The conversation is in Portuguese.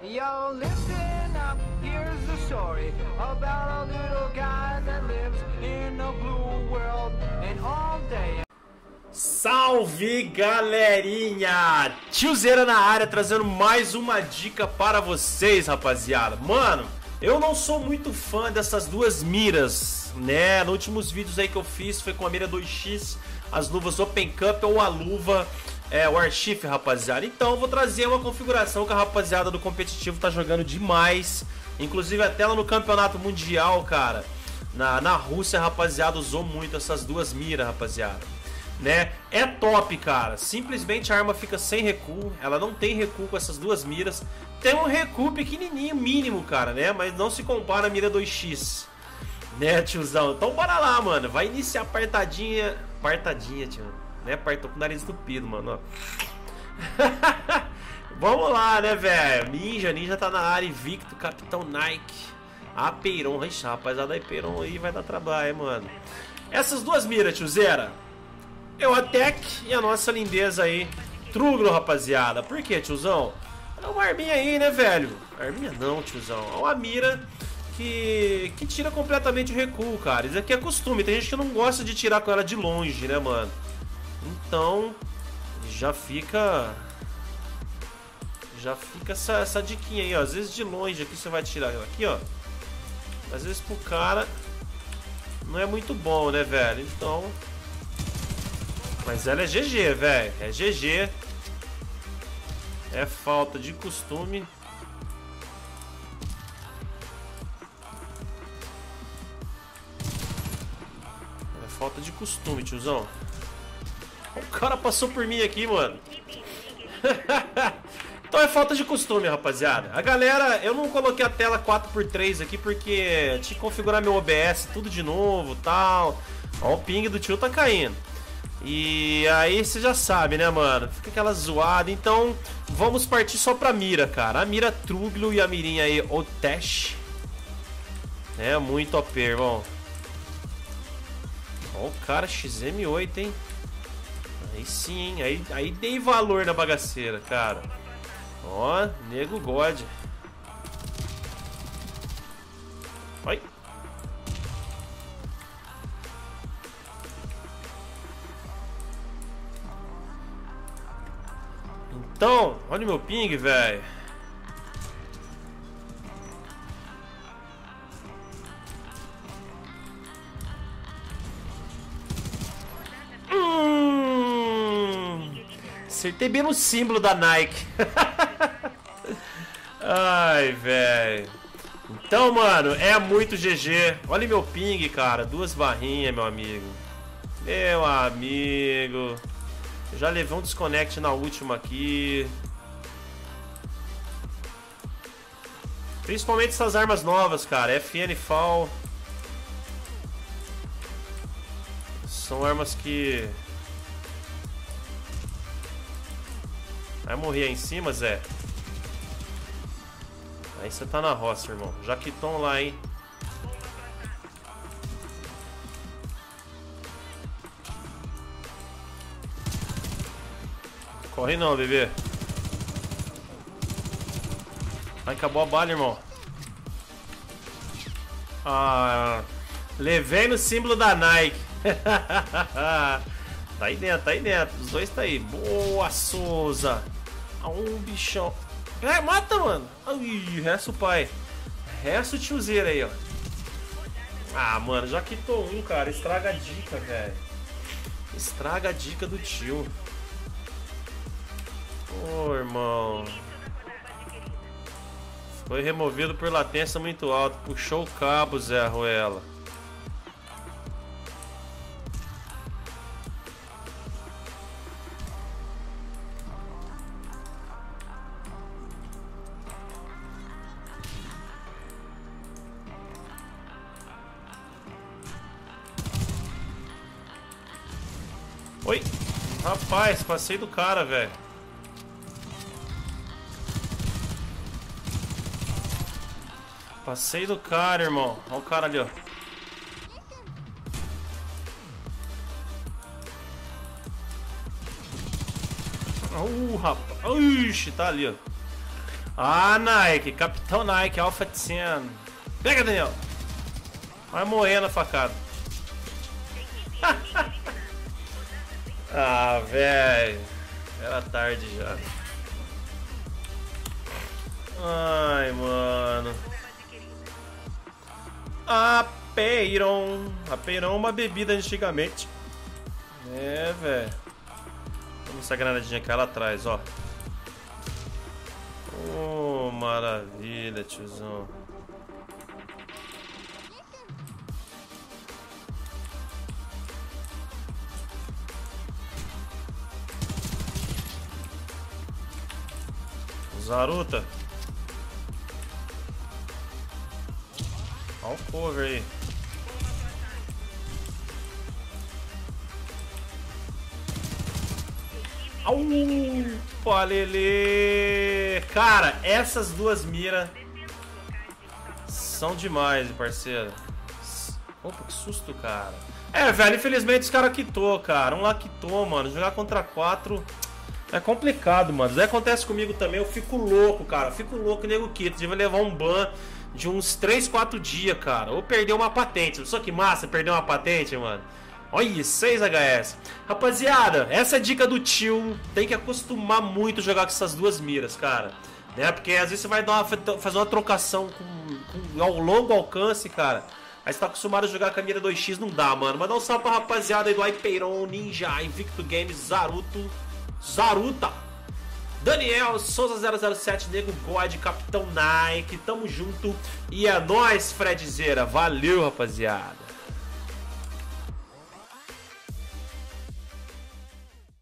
Yo, listen up, here's the story about a little guy that lives in a blue world and all day. Salve, galerinha! Tiozeira na área, trazendo mais uma dica para vocês, rapaziada. Mano, eu não sou muito fã dessas duas miras, né? Nos últimos vídeos aí que eu fiz foi com a mira 2x, as luvas Open Cup ou a luva Warchief, rapaziada. Então eu vou trazer uma configuração que a rapaziada do competitivo tá jogando demais. Inclusive até lá no campeonato mundial, cara, na Rússia, rapaziada, usou muito essas duas miras, rapaziada, né? É top, cara. Simplesmente a arma fica sem recuo. Ela não tem recuo com essas duas miras. Tem um recuo pequenininho, mínimo, cara, né? Mas não se compara a mira 2x, né, tiozão? Então bora lá, mano. Vai iniciar apartadinha. Apartadinha, tio, né? Tô com o nariz entupido, mano, ó. Vamos lá, né, velho? Ninja tá na área. Invicto, Capitão Nike, Apeiron. Ixi, rapaziada, a Apeiron aí vai dar trabalho, hein, mano. Essas duas miras, tiozeira, Eutec e a nossa lindeza aí, Truglo, rapaziada. Por que, tiozão? É uma arminha aí, né, velho? Arminha não, tiozão. É uma mira que tira completamente o recuo, cara. Isso aqui é costume. Tem gente que não gosta de tirar com ela de longe, né, mano? Então, já fica essa diquinha aí, ó. Às vezes de longe aqui você vai tirar ela aqui, ó. Às vezes pro cara não é muito bom, né, velho? Então... Mas ela é GG, velho. É GG. É falta de costume. É falta de costume, tiozão. O cara passou por mim aqui, mano. Então é falta de costume, rapaziada. A galera, eu não coloquei a tela 4x3 aqui porque tinha que configurar meu OBS tudo de novo, tal. Ó, o ping do tio tá caindo. E aí você já sabe, né, mano? Fica aquela zoada. Então vamos partir só pra mira, cara. A mira Truglo e a mirinha aí Otesh. É muito OP, irmão. Ó o cara, XM8, hein? Aí sim, hein? Aí dei valor na bagaceira, cara. Ó, nego God. Oi. Então, olha o meu ping, velho. Acertei bem no símbolo da Nike. Ai, velho. Então, mano, é muito GG. Olha meu ping, cara. 2 barrinhas, meu amigo. Meu amigo. Eu já levei um desconect na última aqui. Principalmente essas armas novas, cara. FN Fall. São armas que... Vai morrer aí em cima, Zé. Aí você tá na roça, irmão. Jaquiton lá, hein. Corre não, bebê. Ai, acabou a bala, irmão. Ah, levei no símbolo da Nike. Tá aí dentro, tá aí dentro. Os dois tá aí. Boa, Souza. Um bichão. É, mata, mano. Ai, resta o pai. Resta o tiozeiro aí, ó. Ah, mano, já quitou um, cara. Estraga a dica, velho. Estraga a dica do tio. Ô, irmão. Foi removido por latência muito alta. Puxou o cabo, Zé Ruela. Oi. Rapaz, passei do cara, velho. Passei do cara, irmão. Olha o cara ali, ó. Rapaz. Ixi, tá ali, ó. Ah, Nike, Capitão Nike, Alpha 10. Pega, Daniel. Vai morrer na facada. Ah, velho. Era tarde já. Ai, mano. Apeiron. Apeiron é uma bebida antigamente. É, velho. Vamos essa granadinha aqui lá atrás, ó. Oh, maravilha, tiozão. Zaruta. Olha o cover aí. Au! Palele! Cara, essas duas miras são demais, parceiro. Opa, que susto, cara. É, velho, infelizmente os caras quitou, cara. Um lá quitou, mano. Jogar contra 4 é complicado, mano. Isso acontece comigo também. Eu fico louco, cara. Eu fico louco, nego quita. Devia levar um ban de uns 3, 4 dias, cara. Ou perder uma patente. Só que massa perder uma patente, mano. Olha, 6 HS. Rapaziada, essa é a dica do tio. Tem que acostumar muito a jogar com essas duas miras, cara. Né? Porque às vezes você vai fazer uma trocação com longo alcance, cara. Aí você tá acostumado a jogar com a mira 2x, não dá, mano. Mas dá um salve pra rapaziada aí do Hypeiron, Ninja, Invicto Games, Zaruta, Daniel, Souza 007, Nego God, Capitão Nike. Tamo junto. E é nóis, Fredzeira. Valeu, rapaziada.